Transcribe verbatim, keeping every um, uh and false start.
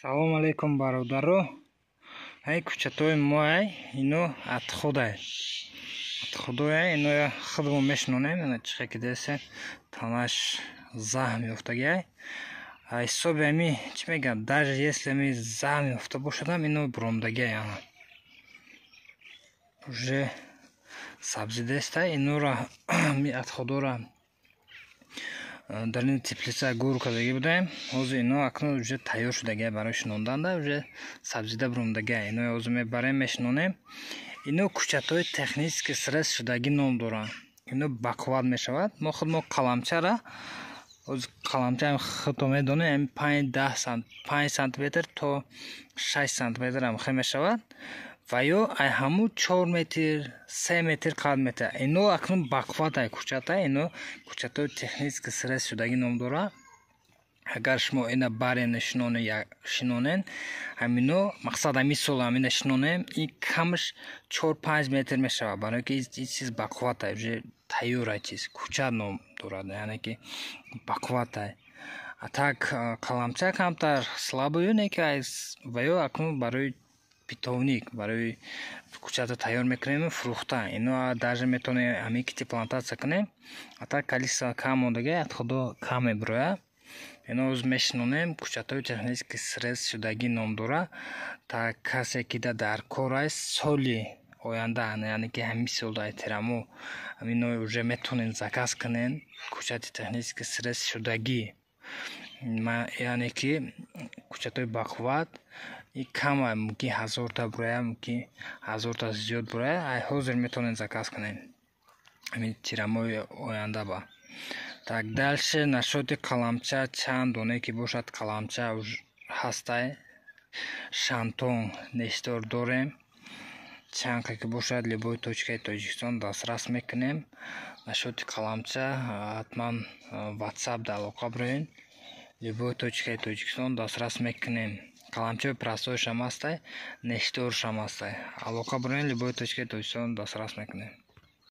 Салом алейкум бародаро. Ай кучатои моай ино от худай. От худая ино я худмо мешнунем, ина чихе ки десе танаш захм ёфтагай. Ай собе ами чи мегам, даже если ами захм ёфта бошадам, ино бромдагай ана. Уже сабзи деста инора ми от худора дар ин теплица гур кардаги будаем. Ҳозир ино акнун уже тайёр шудагай барои шинонданда, уже сабзида бромдагай. Ино ҳозир мебарем мешинонем. Ино кучатои технически срез шудаги ном доранд. Ино баквад мешавад. Мо худ мо қаламчара ҳозир қаламчаам худто медонем панҷ сантиметр то шаш сантиметр ам хе мешавад. Ва ё ай ҳамун чор метр се метр қад метр. Ино акнун баквад ай кучата, ино кучатои технически срез шудаги ном дорад. Агар шумо ина барен шинонен, ҳамино мақсад ҳамин сол ҳамина шинонем, ин камш чор панҷ метр мешавад, барои ки ин чиз баквад ай, уже тайёр ай чиз, кучат ном дорад, яъне ки баквад ай. А так қаламча камтар слабую не ки ва ё акнун барои питовник, барои кучата тайёр мекунем фурӯхта. Ино даже метавонем ҳамин кити плантатсия кунем. А так количество кам мондагай от худо кам мебирояд. Ино ҳозир мешинонем, кучатои технически срез шудаги ном дорад. Так касе ки дар кор аст соли оянда, яъне ки ҳамин сол дар тирамо ҳамино уже метавонен заказ кунен кучати технически срез шудаги, яъне ки кучатои бақувват. И кам ай, мумкин ҳазорта бурояд, мумкин ҳазорта зиёд бурояд. Ай ҳозир метавонен заказ кунен ҳамин тирамои оянда ба. Так дальше нашоти қаламча чанд доне ки бошад қаламча ҳастай. Шантон нештор дорем. Чанка ки бошад любой точкаи Тоҷикистон дастрас мекунем. Нашоти қаламча ҳатман ватсап да алоқа бироед. Любой точкаи Тоҷикистон дастрас мекунем. Қаламчаи простоишам ҳастай, нешторшам ҳастай. Алоқа бироед, любой точкаи Тоҷикистон дастрас мекунем.